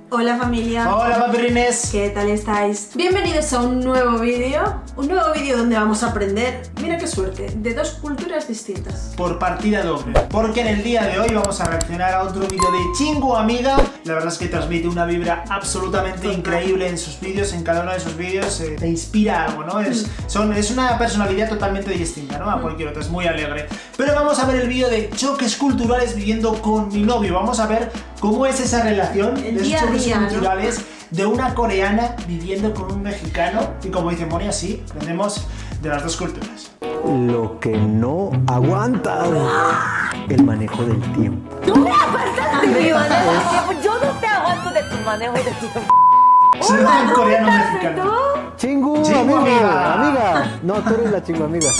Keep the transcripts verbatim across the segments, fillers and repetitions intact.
Hola familia. Hola papirrines. ¿Qué tal estáis? Bienvenidos a un nuevo vídeo. Un nuevo vídeo donde vamos a aprender, mira qué suerte, de dos culturas distintas. Por partida doble. Porque en el día de hoy vamos a reaccionar a otro vídeo de Chingu Amiga. La verdad es que transmite una vibra absolutamente increíble en sus vídeos. En cada uno de sus vídeos eh, te inspira algo, ¿no? Es, son, es una personalidad totalmente distinta, ¿no? A cualquier otra, es muy alegre. Pero vamos a ver el vídeo de choques culturales viviendo con mi novio. Vamos a ver cómo es esa relación el de esos día a choques día, culturales, ¿no? De una coreana viviendo con un mexicano. Y como dice Moni, así aprendemos de las dos culturas. Lo que no aguanta, el manejo del tiempo. ¡Tú me aguantas de mi manejo del tiempo! Yo no te aguanto de tu manejo del tiempo. Soy un coreano mexicano. Chingu, Chingu amiga, amiga. amiga. No, tú eres la chingu amiga.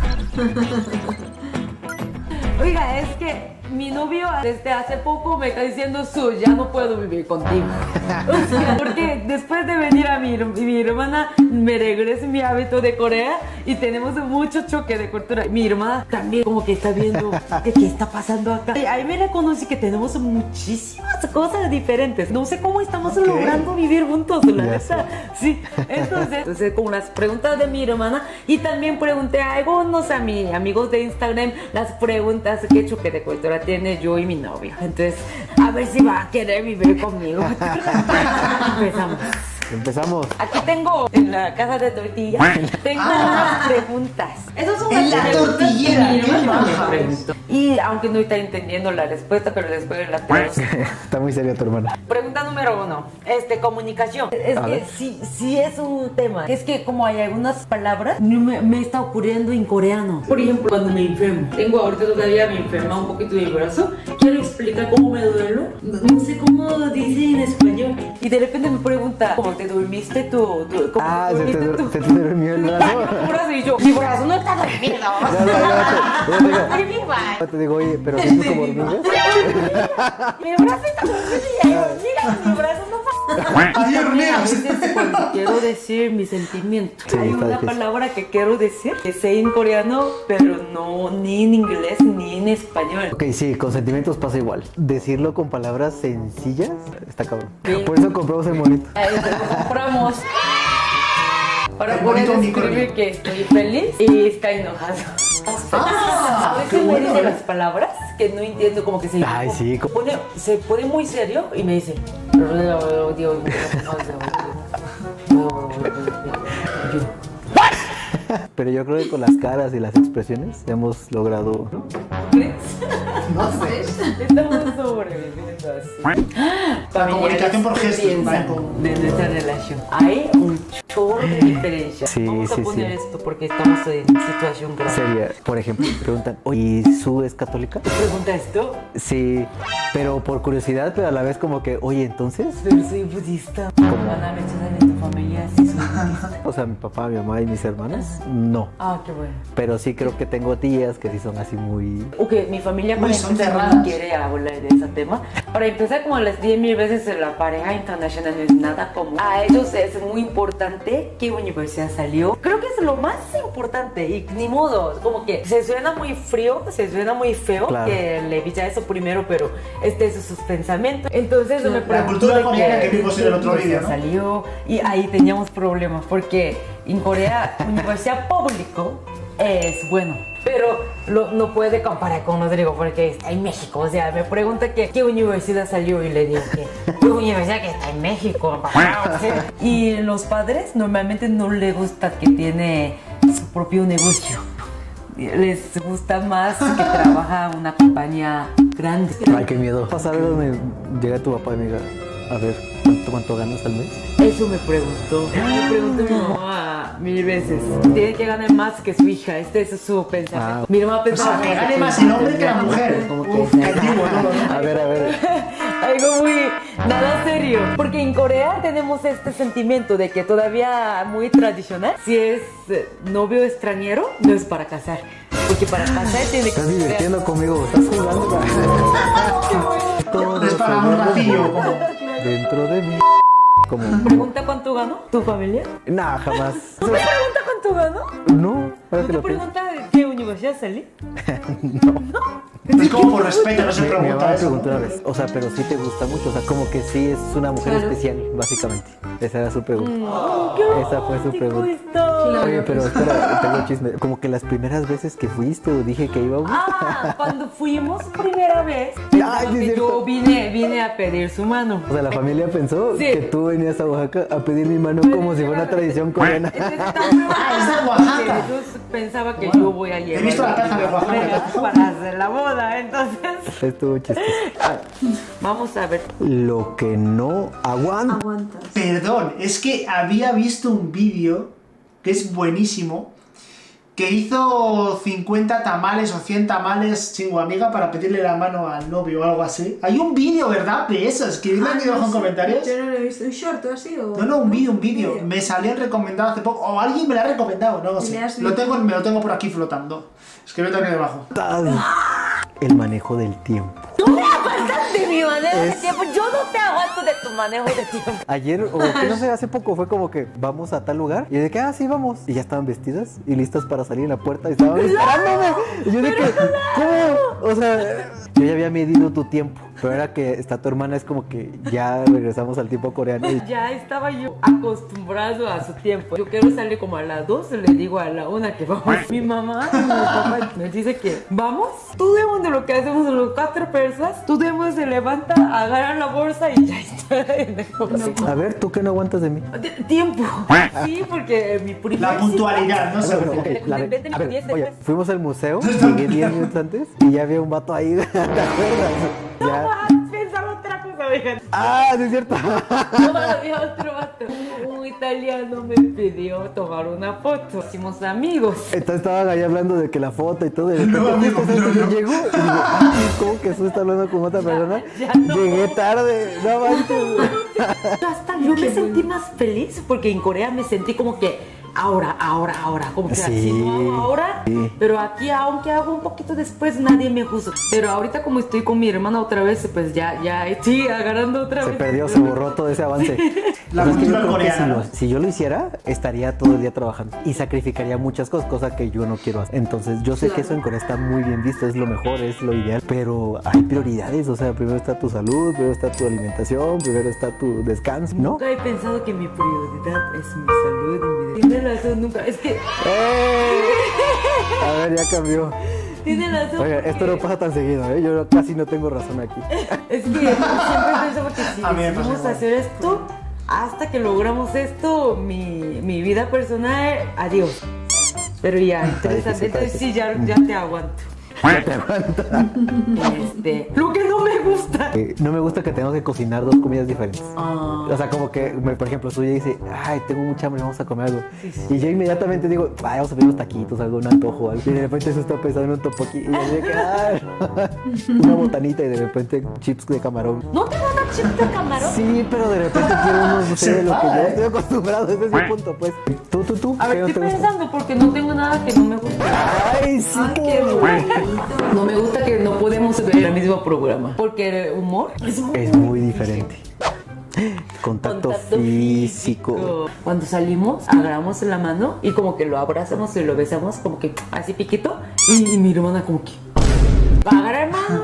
Oiga, es que mi novio desde hace poco me está diciendo su, ya no puedo vivir contigo. O sea, porque después de venir a mi, mi hermana me regresa mi hábito de Corea y tenemos mucho choque de cultura. Mi hermana también como que está viendo qué, qué está pasando acá. Y ahí me reconoce que tenemos muchísimas cosas diferentes. No sé cómo estamos okay. logrando vivir juntos, la Ya neta. Sí, entonces, entonces con las preguntas de mi hermana y también pregunté a algunos a mis amigos de Instagram las preguntas qué choque de cultura tiene yo y mi novio. Entonces, a ver si va a querer vivir conmigo. Empezamos. Empezamos. Aquí tengo en la casa de tortilla, tengo Ah. unas preguntas. Esas son En las la preguntas que tortillera, mi qué hermana me baja. preguntó. Y aunque no está entendiendo la respuesta, pero después la tengo. Está muy seria tu hermana. Pregunta número uno, este, comunicación. Es A que ver. sí, sí es un tema. Es que como hay algunas palabras, no me, me está ocurriendo en coreano. Por ejemplo, cuando me enfermo. Tengo ahorita todavía me enferma un poquito mi brazo. Quiero explicar cómo me duele. No, no sé cómo dice en español. Y de repente me pregunta, ¿cómo te dormiste tú? tú ¿Cómo Ah, te se te, dormiste tú? se te durmió el brazo. Mi brazo y yo, mi brazo no está dormido. Ya, ya, ya, ya, ya, Ay, mi brazo. ya te digo, oye, pero siento como hormigas. Mi brazo está dormido y yo, mira, mi brazo no está. Ay, Dios mío. A veces cuando quiero decir mis sentimientos, Sí, hay está una difícil. palabra que quiero decir que sé en coreano, pero no ni en inglés ni en español. Ok, sí, con sentimientos pasa igual. Decirlo con palabras sencillas está cabrón. Sí. Por eso compramos el monito. Ahí lo compramos para El poder bonito escribir unicornio. que estoy feliz y está enojado. Ah, A veces qué me bueno, dice ¿eh? las palabras que no entiendo, como que se, Ay, sí. se pone, se pone muy serio y me dice Pero yo creo que con las caras y las expresiones hemos logrado. ¿crees? No sé. Estamos sobreviviendo así. La comunicación por gestos, piensan ¿vale? de nuestra relación. Hay un chorro de diferencia. Sí, Vamos a sí, poner sí. esto porque estamos en situación grave. Sería, por ejemplo, preguntan, oye, ¿y Su es católica? Pregunta esto, Sí, pero por curiosidad, pero a la vez como que, oye, entonces, pero soy budista. ¿Van a rechazar en tu familia si soy budista? o sea, mi papá, mi mamá y mis hermanos, no. Ah, qué bueno. Pero sí creo que tengo tías que sí son así muy... Ok, mi familia Muy para son empezar no cerradas. quiere hablar de ese tema. Para empezar, como les dije mil veces, la pareja internacional no es nada común. A ellos es muy importante qué universidad salió. Creo que es lo más importante y ni modo, como que se suena muy frío, se suena muy feo Claro. que le diga eso primero, pero este es sus pensamientos. Entonces me pregunto cultura de coreana que qué vimos en el otro universidad vídeo, ¿no? salió y ahí teníamos problemas porque en Corea universidad público es bueno, pero lo- no puede comparar con Rodrigo porque está en México. O sea, me pregunta que qué universidad salió y le digo que qué universidad que está en México. Y los padres normalmente no les gusta que tiene su propio negocio. Les gusta más que trabaja en una compañía grande. Ay, qué miedo. Pasar algo donde llega tu papá y me diga, a ver, ¿cuánto, cuánto ganas al mes? Eso me preguntó. Me preguntó mi mamá mil veces. Tiene que ganar más que su hija. Este es su pensamiento. Ah. Mi mamá O pensaba sea, que gane más el hombre que la mujer. Como que Uf, qué antiguo todo, ¿no? A ver, a ver. algo muy nada serio. Porque en Corea tenemos este sentimiento de que todavía muy tradicional. Si es eh, novio extranjero, no es para casar. Porque para casar tiene que Estás divirtiendo conmigo, estás jugando. Todo Es para un ratillo. como- dentro de mí. Como... Pregunta cuánto ganó tu familia. Nah, jamás. ¿No te pregunta cuánto ganó? No, ahora ¿No que te lo pienso. pregunta de qué universidad vas a salir? Es como por respeto, no se Mi, mi mamá pregunta me eso. preguntó una vez, o sea, pero sí te gusta mucho, o sea, como que sí es una mujer Claro. especial, básicamente. Esa era su pregunta. ¡Qué Esa fue su romántico pregunta. esto! Claro. Oye, pero espera, tengo chisme. Como que las primeras veces que fuiste o dije que íbamos. Ah, cuando fuimos primera vez, Ay, pensaba sí es que cierto. yo vine, vine a pedir su mano. O sea, la familia pensó Sí. que tú venías a Oaxaca a pedir mi mano como si fuera una tradición coreana. Este está muy Ah, es de raro, Oaxaca. porque Yo pensaba que Bueno, yo voy a llevar visto la caja de Oaxaca. regalos para hacer la boda, entonces Estuvo chistoso. vamos a ver. Lo que no aguanto. Aguantas. Perdón, es que había visto un vídeo que es buenísimo, que hizo cincuenta tamales o cien tamales chingo amiga para pedirle la mano al novio o algo así. Hay un vídeo, ¿verdad? De eso, escribidme aquí abajo en comentarios. Yo no lo he visto. ¿Un short o así? O... No, no, un vídeo, un vídeo. Me salió recomendado hace poco, o alguien me lo ha recomendado, no lo ¿Le sé. has Lo visto? tengo, me lo tengo por aquí flotando. Escríbete aquí debajo. El manejo del tiempo. De mi manejo de Es- tiempo, yo no te aguanto de tu manejo de tiempo. Ayer, o que no sé, hace poco fue como que vamos a tal lugar. Y de que, ah, sí, vamos. Y ya estaban vestidas y listas para salir en la puerta y estaban esperándome. Y yo de que, ¿cómo? O sea, yo ya había medido tu tiempo. Pero era que está tu hermana, es como que ya regresamos al tiempo coreano. Y Ya estaba yo acostumbrado a su tiempo. Yo quiero salir como a las dos, le digo a la una que vamos. Mi mamá y mi papá me dice que vamos. Todo el mundo lo que hacemos los cuatro personas, todo el mundo se levanta, agarra la bolsa y ya está en el coche. a ver, ¿tú qué no aguantas de mí? De- Tiempo. Sí, porque mi primer La puntualidad, no A sé. ver, ok, la de- Vete, a ver, diez oye, después. fuimos al museo, llegué diez minutos antes y ya había un vato ahí, ¿te acuerdas? No Ya. vas a pensar otra cosa, vieja. Ah, sí es cierto. No, había otro vato. Un italiano me pidió tomar una foto. Hicimos amigos. Entonces estaban ahí hablando de que la foto y todo, y de repente No, amigo, justo no, yo no. llego y digo, ah, ¿cómo que tú estás hablando con otra persona? ya no. Llegué tarde, no manches. Hasta yo me sentí más feliz porque en Corea me sentí como que ahora, ahora, ahora, como que Sí, así, ¿no? Ahora, sí. pero aquí aunque hago un poquito después nadie me juzga. Pero ahorita como estoy con mi hermana otra vez, pues ya, ya estoy agarrando otra Se vez. perdió, se borró todo ese avance. La Pero es que yo cultura creo que coreana, si, ¿no? lo- si yo lo hiciera, estaría todo el día trabajando y sacrificaría muchas cosas, cosa que yo no quiero hacer. Entonces, yo sé que eso en Corea está muy bien visto, es lo mejor, es lo ideal, pero hay prioridades, o sea, primero está tu salud, primero está tu alimentación, primero está tu descanso, ¿no? Nunca he pensado que mi prioridad es mi salud y mi... Tiene razón, nunca. Es que ¡Eh! A ver, ya cambió. tiene razón. Oye, porque- esto no pasa tan seguido, ¿eh? Yo casi no tengo razón aquí. Es que siempre pensaba que si A mí me pasa decidimos igual. hacer esto, hasta que logramos esto, mi, mi vida personal, adiós. Pero ya, interesante. sí, Entonces sí. sí, ya, ya te aguanto. Ya te aguanta. Este, lo que no me gusta. Eh, no me gusta que tengo que cocinar dos comidas diferentes. Ah. O sea, como que, me- por ejemplo, tú ya dices, ay, tengo mucha hambre, vamos a comer algo. Sí, sí. Y yo inmediatamente digo, ay, vamos a pedir unos taquitos, algo, un antojo, algo. Y de repente eso está pensando en un topoqui. Y yo de que, ay, una botanita y de repente chips de camarón. ¿No te gusta chip de camarón? Sí, pero de repente quiero unos, no sé, Se lo que va, yo ¿eh? estoy acostumbrado, ese es el punto, pues. Tú, tú, tú, A ¿qué ver, no te estoy gusta? pensando porque no tengo nada que no me guste. Ay, sí, Ay, qué por- bonito. No me gusta que no podemos ver el mismo programa. Porque el humor es muy Es muy diferente. Contacto, Contacto físico. Cuando salimos, agarramos la mano y como que lo abrazamos y lo besamos, como que así piquito. Y, y mi hermana como que... Agarrar mano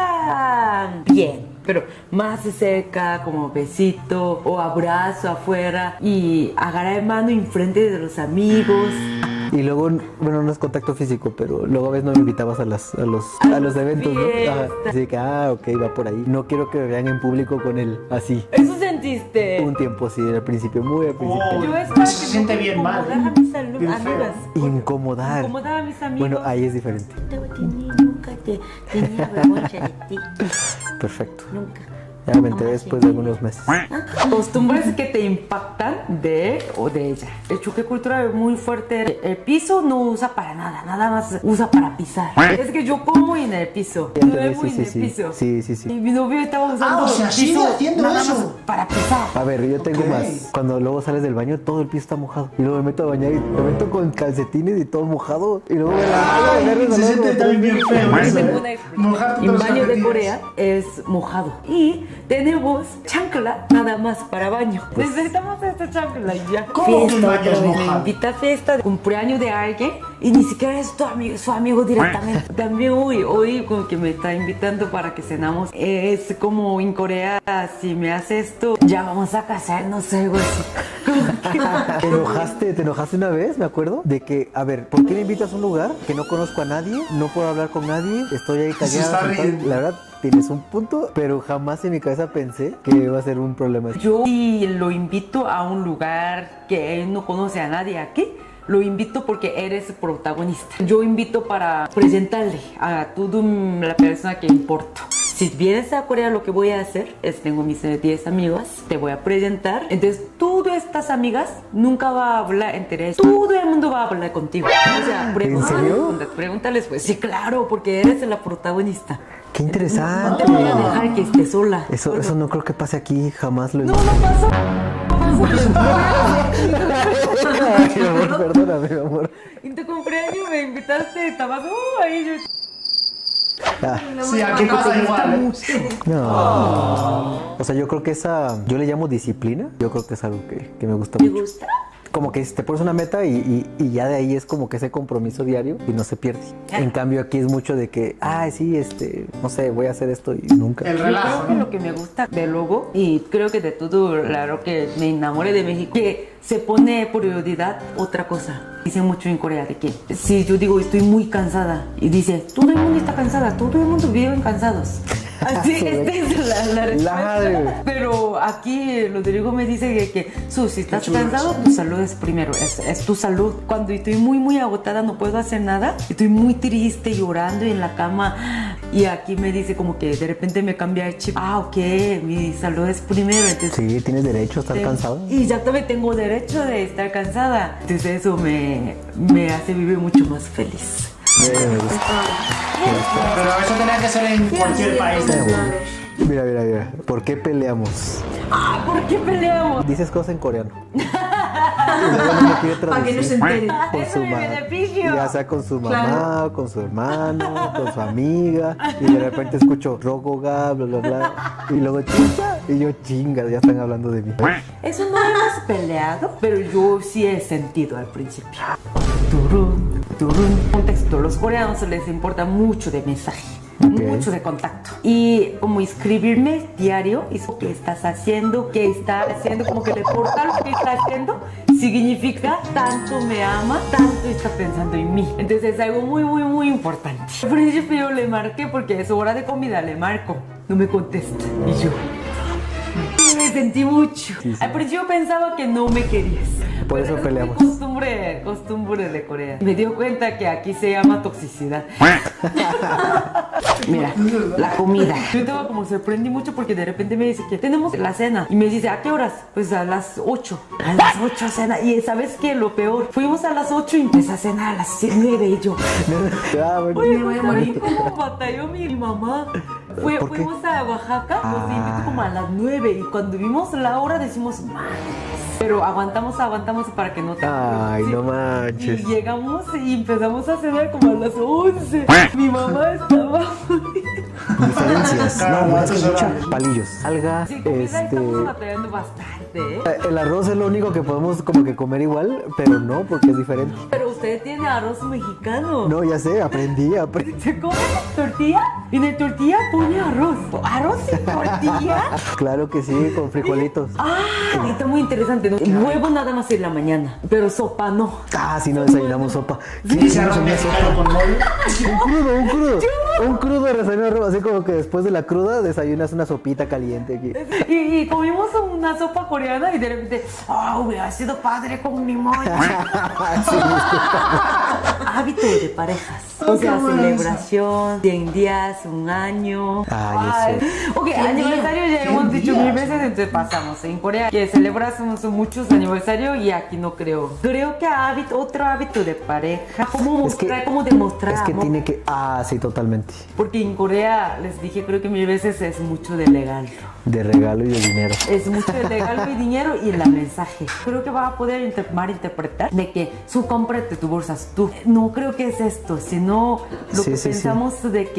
está bien. Pero más cerca, como besito o abrazo afuera. Y agarrar mano enfrente de los amigos. Y luego, bueno, no es contacto físico, pero luego a veces no me invitabas a, las, a, los, a los eventos, ¿no? Ajá. fiestas. Así que, ah, ok, va por ahí. No quiero que me vean en público con él así. Eso sentiste. Un tiempo, sí, al principio, muy al principio. Oh. Yo estaba Se que siente no bien mal, incomodar a mis alu- bien feo. amigas. Incomodar. Incomodar a mis amigos. Bueno, ahí es diferente. Nunca te tenía vergüenza de ti. Perfecto. Nunca. Ya me enteré después de algunos meses. Costumbres que te impactan de o de ella. El choque cultural es muy fuerte. El piso no usa para nada, nada más usa para pisar. Es que yo como en el piso. Ya entendí, Duermo sí, en sí, el sí. piso. Sí, sí, sí. Y mi novio estaba usando Ah, o sea, el sigue piso haciendo nada eso. más para pisar. A ver, yo tengo Ok. más. Cuando luego sales del baño, todo el piso está mojado. Y luego me meto a bañar y me meto con calcetines y todo mojado. Y luego me la Ay, me se resbalado siente como también tres bien feo veces. eso, Tengo ¿eh? una explicación. Mojarte En los baño de calcetines. Corea es mojado. Y tenemos chancla nada más para baño. Necesitamos esta chancla y ya. ¿Cómo que Fiesta, bañas otra vez, me mojado? invita a fiesta, cumpleaños de alguien y ni siquiera es tu amigo, su amigo directamente. También hoy, hoy como que me está invitando para que cenamos. Es como en Corea, si me hace esto, ya vamos a casarnos, algo así. ¿Te enojaste, te enojaste una vez, me acuerdo? De que, a ver, ¿por qué me invitas a un lugar que no conozco a nadie? No puedo hablar con nadie, estoy ahí Se callado. está sentado. riendo. La verdad, tienes un punto, pero jamás en mi cabeza pensé que iba a ser un problema. Yo si lo invito a un lugar que él no conoce a nadie aquí, lo invito porque eres protagonista. Yo invito para presentarle a toda la persona que importa. Si vienes a Corea, lo que voy a hacer es, tengo mis diez amigas, te voy a presentar. Entonces, todas estas amigas nunca va a hablar entre ellas. Todo el mundo va a hablar contigo. O sea, pregúntales, serio? pregúntales, pues sí, claro, porque eres la protagonista. ¡Qué No interesante! te voy a dejar que esté sola. Eso, eso no creo que pase aquí, jamás lo he No, visto. no pasó. Ay, mi amor, perdóname, mi amor. En tu cumpleaños me invitaste, estabas uh, ahí yo. Ah, Sí, aquí pasa igual, ¿eh? no. O sea, yo creo que esa, yo le llamo disciplina. Yo creo que es algo que, que me gusta ¿Te mucho. gusta? Como que te pones una meta y, y, y ya de ahí es como que ese compromiso diario y no se pierde. En cambio aquí es mucho de que, ay, sí, este, no sé, voy a hacer esto y nunca. El Yo relajo, creo que ¿no? lo que me gusta de Logo, y creo que de todo, claro que me enamoré de México, que se pone prioridad otra cosa. Dicen mucho en Corea de que si yo digo estoy muy cansada y dice, todo el mundo está cansada, todo el mundo vive cansados. Así, esta es la, la respuesta. Madre. Pero aquí Rodrigo me dice que, que Su, si estás cansado, tu salud es primero, es, es tu salud. Cuando estoy muy, muy agotada, no puedo hacer nada, estoy muy triste, llorando en la cama, y aquí me dice como que de repente me cambia el chip. Ah, ok, mi salud es primero, entonces... Sí, tienes derecho a estar tengo- cansado. Y ya también tengo derecho de estar cansada. Entonces eso me, me hace vivir mucho más feliz. Eh, me gusta. Pero eso tenía que ser en cualquier país del mundo. Mira, mira, mira. ¿Por qué peleamos? Ah, ¿por qué peleamos? Dices cosas en coreano. Y luego no me quiere Para que no se traducir. enteren. Con Eso su es mi ma- beneficio. ya sea con su mamá, Claro. con su hermano, con su amiga, y de repente escucho rogoga, bla, bla, bla, y luego chinga, y yo chinga, ya están hablando de mí. Eso no hemos peleado, pero yo sí he sentido al principio. Turun, turun. Contexto, los coreanos les importa mucho de mensaje. Ok. Mucho de contacto. Y como escribirme diario, eso que estás haciendo, que está haciendo, como que reportar lo que está haciendo, significa tanto me ama, tanto está pensando en mí. Entonces es algo muy, muy, muy importante. Al principio yo le marqué porque es hora de comida, le marco. No me contesta. Y yo... Me sentí mucho. Sí, sí. Al principio pensaba que no me querías. Por eso Pero es peleamos. Costumbre, costumbre de Corea. Me dio cuenta que aquí se llama toxicidad. Mira, la comida. Yo estaba como sorprendí mucho porque de repente me dice que tenemos la cena. Y me dice, ¿a qué horas? Pues a las ocho. A las ocho cena. Y ¿sabes qué? Lo peor. Fuimos a las ocho y empecé a cenar a las nueve y yo. Ah, bueno. Oye, Me voy a ¿no sabes morir. cómo batalló mi mamá? Fue, ¿Por qué? fuimos a Oaxaca, nos Ah. invitó como a las nueve y cuando vimos la hora decimos, madre. Pero aguantamos, aguantamos para que no te... Ay, Sí. no manches. Y llegamos y empezamos a cenar como a las once. Mi mamá estaba... Diferencias. Claro, No, es que muchos mucho. horarios. Palillos. Alga, Sí, comida este. estamos batallando bastante, ¿eh? El arroz es lo único que podemos como que comer igual, pero no, porque es diferente. Pero usted tiene arroz mexicano. No, ya sé, aprendí, aprendí. ¿Se come tortilla? Y en el tortilla pone arroz. ¿Arroz y tortilla? Claro que sí, con frijolitos. Ah, está muy interesante, ¿no? Huevo nada más en la mañana, pero sopa no. Ah, si no desayunamos sopa. ¿Qué Ese arroz hicimos en la sopa? mexicano con mole. Un crudo, un crudo. Un crudo desayuno, así como que después de la cruda desayunas una sopita caliente aquí. Y, y comimos una sopa coreana y de repente, oh, hubiera sido padre con mi moña. Hábito de parejas. O sea, qué bueno celebración, cien días, un año. Ay, eso. Ok, aniversario ya cien hemos dicho mil días. veces, entonces pasamos. En Corea que celebramos muchos aniversarios y aquí no creo. Creo que hábito, otro hábito de pareja, cómo Es que- mostrar, cómo demostrar Es que amor. tiene que. Ah, sí, totalmente. Porque en Corea, les dije, creo que mil veces es mucho de legal. De regalo y de dinero. Es mucho de regalo y dinero y el mensaje. Creo que va a poder inter malinterpretar de que su cómprate tu bolsas tú. No creo que es esto, sino lo Sí, que sí, sí. pensamos de que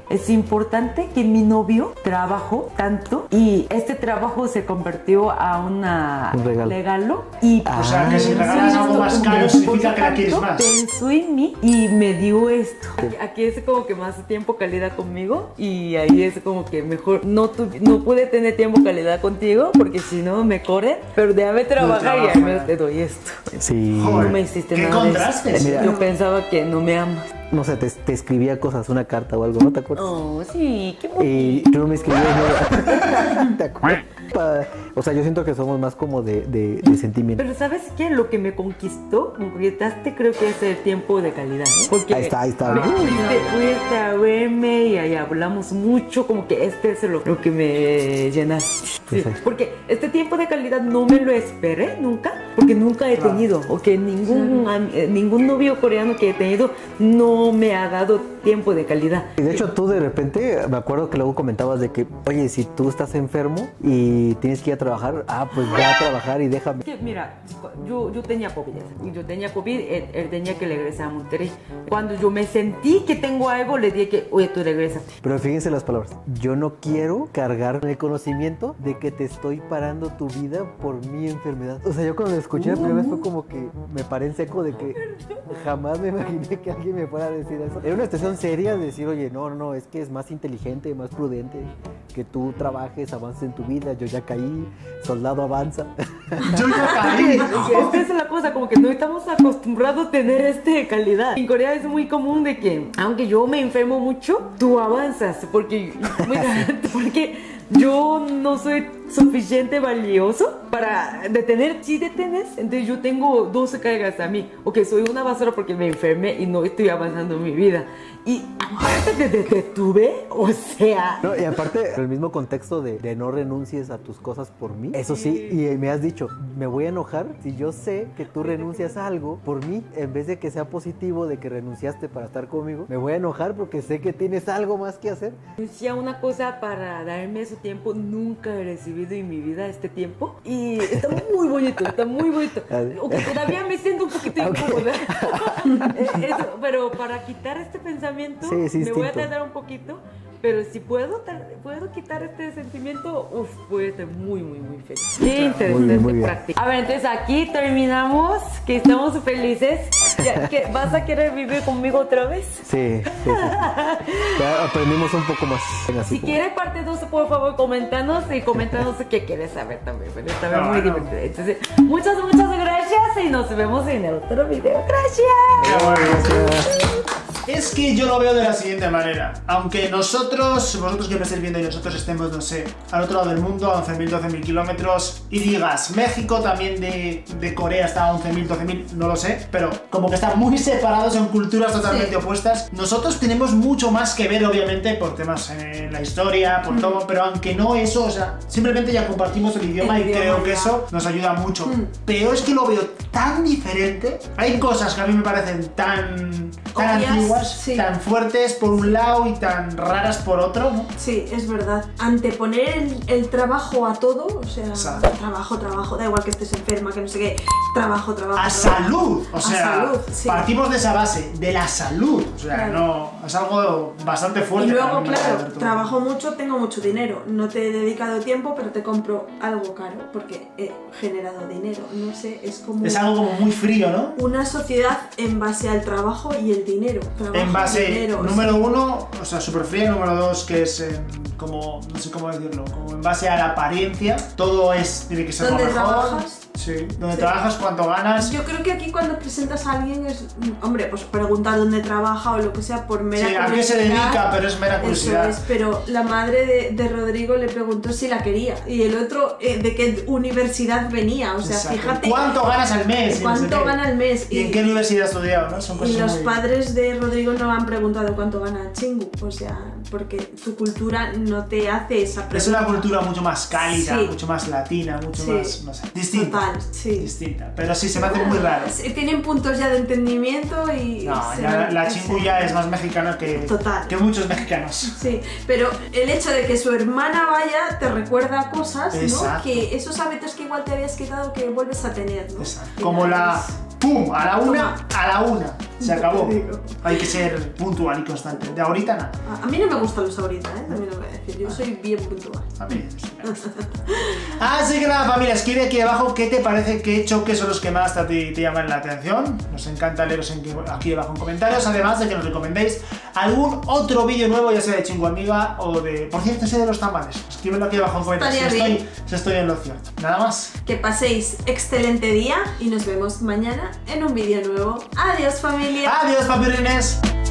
es importante que mi novio trabajó tanto y este trabajo se convirtió a una Un regalo. regalo y O sea, que si regalas algo más caro significa que la quieres más. pensó en mí y me dio esto. Aquí, aquí es como que más tiempo calidad conmigo y ahí es como que mejor no, tu, no pude tener tiempo calidad contigo porque si no me corren, pero déjame trabajar y ahí me te doy esto. Sí. Joder, No me hiciste qué nada de contrastes. eso. Mira. Yo pensaba que no me amas. No sé, te, te escribía cosas, una carta o algo, ¿no te acuerdas? Oh, sí, qué bonito. Y tú no me escribías nada. ¿Te acuerdas? Pa- O sea, yo siento que somos más como de, de, de sentimiento. Pero ¿sabes qué? Lo que me conquistó, me conquistaste, creo que es el tiempo de calidad, ¿eh? Porque Ahí está, ahí está. me fuiste, fuiste a verme y ahí hablamos mucho, como que este es lo, lo que me llenaste. Sí, Pues ahí. porque este tiempo de calidad no me lo esperé nunca, porque nunca he tenido, o que ningún, am- eh, ningún novio coreano que he tenido no me ha dado tiempo de calidad. Y de hecho tú de repente, me acuerdo que luego comentabas de que, oye, si tú estás enfermo y tienes que ir a trabajar, ah, pues ve a trabajar y déjame. Que, mira, yo, yo tenía COVID, y yo tenía COVID, él, él tenía que regresar a Monterrey. Cuando yo me sentí que tengo algo, le dije que, oye, tú regrésate. Pero fíjense las palabras. Yo no quiero cargar el conocimiento de que te estoy parando tu vida por mi enfermedad. O sea, yo cuando lo escuché la primera vez fue como que me paré en seco de que jamás me imaginé que alguien me fuera a decir eso. Era una situación seria de decir, oye, no, no, es que es más inteligente, más prudente que tú trabajes, avances en tu vida. Yo ya caí, soldado avanza. Yo ya caí. Esta es la cosa, como que no estamos acostumbrados a tener este calidad. En Corea es muy común de que, aunque yo me enfermo mucho, tú avanzas, porque, mira, porque yo no soy suficiente valioso para detener. Si detenes, entonces yo tengo doce cargas a mí. Ok, soy una basura porque me enfermé y no estoy avanzando en mi vida. Y aparte te de, detuve, o sea... No, y aparte, el mismo contexto de, de no renuncies a tus cosas por mí. Eso sí, y me has dicho, me voy a enojar si yo sé que tú renuncias a algo por mí, en vez de que sea positivo de que renunciaste para estar conmigo. Me voy a enojar porque sé que tienes algo más que hacer. Decía una cosa para darme su tiempo, nunca he recibido en mi vida este tiempo y está muy bonito, está muy bonito. Okay, todavía me siento un poquito incómoda, eh, eso, pero para quitar este pensamiento Sí, sí, me voy a instinto. tardar un poquito, pero si puedo, tar- puedo quitar este sentimiento, uff, voy a estar muy, muy, muy feliz. Qué interesante Muy bien, muy bien. práctica. A ver, entonces aquí terminamos, que estamos felices. Ya, que ¿vas a querer vivir conmigo otra vez? Sí, sí, sí. Ya aprendimos un poco más. Venga, así Si como- quiere parte dos, por favor, coméntanos y coméntanos qué quieres saber también. Pero está No, muy no. divertido. Entonces, muchas, muchas gracias y nos vemos en el otro video. Gracias. Qué bueno. Es que yo lo veo de la siguiente manera. Aunque nosotros, vosotros que me estáis viendo y nosotros estemos, no sé, al otro lado del mundo, a once mil, doce mil kilómetros, y digas, México también de, de Corea está a once mil, doce mil, no lo sé, pero como que están muy separados en culturas totalmente Sí. opuestas. Nosotros tenemos mucho más que ver, obviamente, por temas en la historia, por todo, pero aunque no eso, o sea, simplemente ya compartimos el idioma El y idioma, creo que ya. eso nos ayuda mucho. Mm. Pero es que lo veo tan diferente. Hay cosas que a mí me parecen tan, tan Obvias, antiguas, sí. tan fuertes por un lado y tan raras por otro, ¿no? Sí, es verdad. Anteponer el, el trabajo a todo, o sea, Exacto. trabajo, trabajo, da igual que estés enferma, que no sé qué, trabajo, trabajo. A trabajo. salud, o A sea, salud, sí. partimos de esa base, de la salud, o sea, Claro. no, es algo bastante fuerte. Y luego, para mí, claro, Alberto. trabajo mucho, tengo mucho dinero. No te he dedicado tiempo, pero te compro algo caro porque he generado dinero. No sé, es como Es algo como muy frío, ¿no? una sociedad en base al trabajo y el dinero. Trabajo, En base, dinero, número sí. uno, o sea, súper fría, número dos, que es em, como, no sé cómo decirlo, como en base a la apariencia, todo es, tiene que ser lo ¿Dónde mejor. trabajas? Sí, donde Sí. trabajas, cuánto ganas. Yo creo que aquí cuando presentas a alguien es, mm, hombre, pues preguntar dónde trabaja o lo que sea por mera Sí, a qué se curiosidad. dedica, pero es mera curiosidad. Eso es, pero la madre de, de Rodrigo le preguntó si la quería y el otro eh, de qué universidad venía, o sea, Exacto. fíjate ¿Cuánto ganas al mes? Y no sé cuánto qué. gana al mes. ¿Y en qué universidad has estudiado, no? Son y cosas los muy... padres de Rodrigo no han preguntado cuánto gana Chingu, o sea, porque tu cultura no te hace esa pregunta. Es una cultura mucho más cálida, Sí. mucho más latina, mucho Sí. más, no sé, distinta. Total, sí. Distinta. Pero sí, se me hace muy raro. Sí, tienen puntos ya de entendimiento y... No, se ya ven- la se- Chingu ya es más mexicana que, Total. que muchos mexicanos. Sí, pero el hecho de que su hermana vaya te recuerda cosas, ¿no? Exacto. Que esos hábitos que igual te habías quitado que vuelves a tener, ¿no? Exacto. Que Como ya la... es- ¡Pum! A la una, Toma. a la una. Se Ya acabó. te digo. Hay que ser puntual y constante. De ahorita nada. A, a mí no me gustan los ahorita, ¿eh? También lo voy a decir. Yo soy bien puntual. A mí sí me gusta. Así que nada, familia, escribe aquí abajo qué te parece, qué choques son los que más te, te llaman la atención. Nos encanta leeros en, aquí abajo en comentarios, además de que nos recomendéis algún otro vídeo nuevo, ya sea de Chingu Amiga o de... Por cierto, ese de los tamales. Escríbelo aquí abajo en comentarios si Estaría estoy, si estoy en lo cierto. Nada más. Que paséis excelente día y nos vemos mañana en un vídeo nuevo. Adiós, familia. Adiós, papirrines.